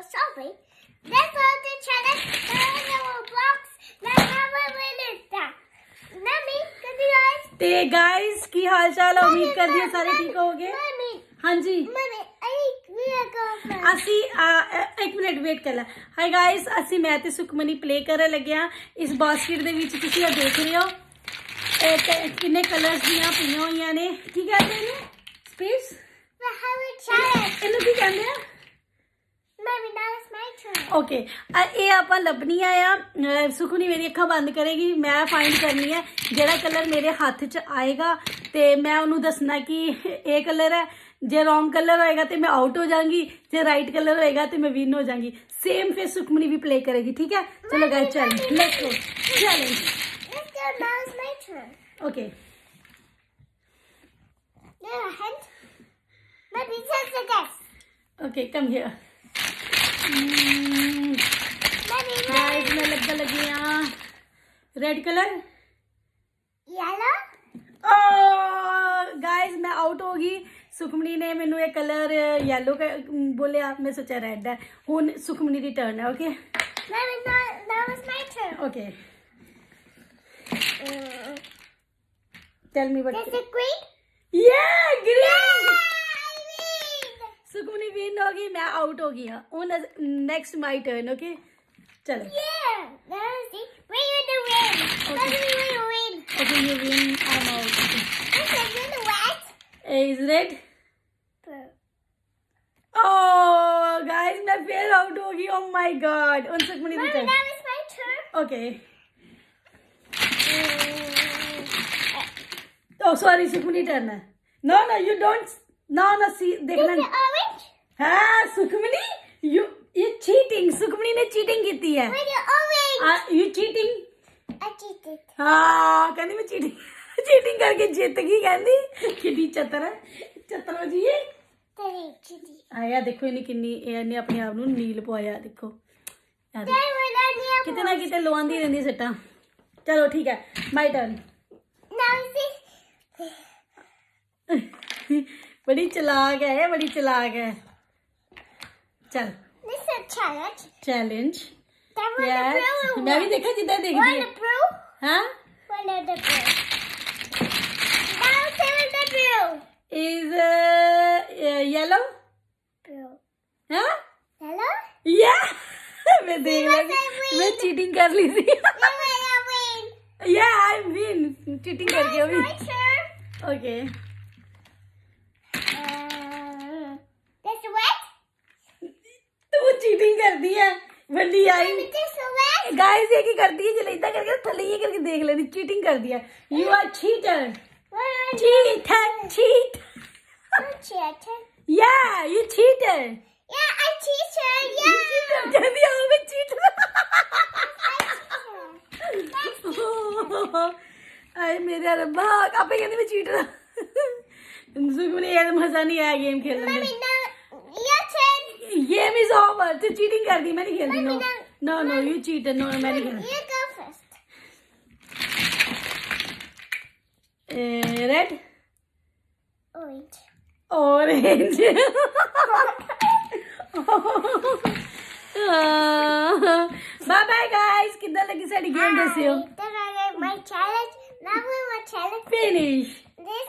strawberry. That's all the challenge. Blocks. ते guys की हाल चाल उम्मीद कर दिए सारे ठीक हो गए। हाँ जी असी एक मिनट वेट कर ला। हाय गाइस असी मैं ते सुखमनी प्ले करन लगे हां। इस बास्केट दे विच तुसीं देख रहे हो किन्ने कलर्स दियां पईयां होईयां ने। की कहंदे ने स्पेस इन्नू की कहंदे आ ओके ये आप लभनी आ। सुखमनी मेरी अखा बंद करेगी, मैं फाइंड करनी है जेड़ा कलर मेरे हाथ च आएगा ते मैं उन्होंने दसना कि ये कलर है। जे रॉन्ग कलर होएगा तो मैं आउट हो जाऊंगी, जे राइट कलर होएगा तो मैं विन हो जाऊंगी। सेम फिर सुखमनी भी प्ले करेगी, ठीक है। चलो guys challenge let's go challenge okay. Okay come here guys मैं लगता लगी यहाँ रेड कलर येलो। गाइस मैं आउट होगी। सुखमनी ने मैनू एक कलर येलो बोलिया, मैं सोचा रेड है। हुन सुखमनी दी टर्न है। Okay okay tell me what green. या ग्रीन सुखमनी विन होगी, मैं आउट हो गई हूँ। Next my turn. ओके चलो okay you win I'm out is red oh guys मैं फिर आउट हो गई। oh my god उन सुखमनी दी turn. now it's my turn okay oh sorry Sukhmani turn है। no no you don't no see देखना orange हाँ सुखमनी you चीटिंग सुखमनी ने चीटिंग की है। you cheating I cheated हाँ कहनी मैं चीटिंग करके जीत गई। कहनी कितनी चतर है चतर जी आया। देखो इन्हें किन्नी इन्हें अपने आप नू नील पवाया। देखो किते ना किते लवांदी रहंदी सट्टा। चलो ठीक है माय टर्न। बड़ी चलाक है, बड़ी चलाक है। चल चैलेंज मैं भी देखा जिदा देखती है। हाँ is yellow हाँ या मैं देख लगी मैं चीटिंग कर ली थी। या आई विन चीटिंग करके अभी। ओके तू चीटिंग कर दी है वड्डी आई। गाइस ये की करती है जलेदा करके थले ये करके देख लेनी चीटिंग कर दिया। यू आर चीटर चीट या यू चीटर जल्दी आओ मैं चीटर। अरे मेरे रब्बा आपे कहती मैं चीटर। सुखमनी यार मजा नहीं आया गेम खेलने में। गेम इज ओवर तू चीटिंग कर दी। मैं नहीं खेलती। No no no you cheater. No मैं नहीं खेलती। Red orange bye bye guys कितना लगी साड़ी गेम दसियो। My challenge. Now my challenge finish.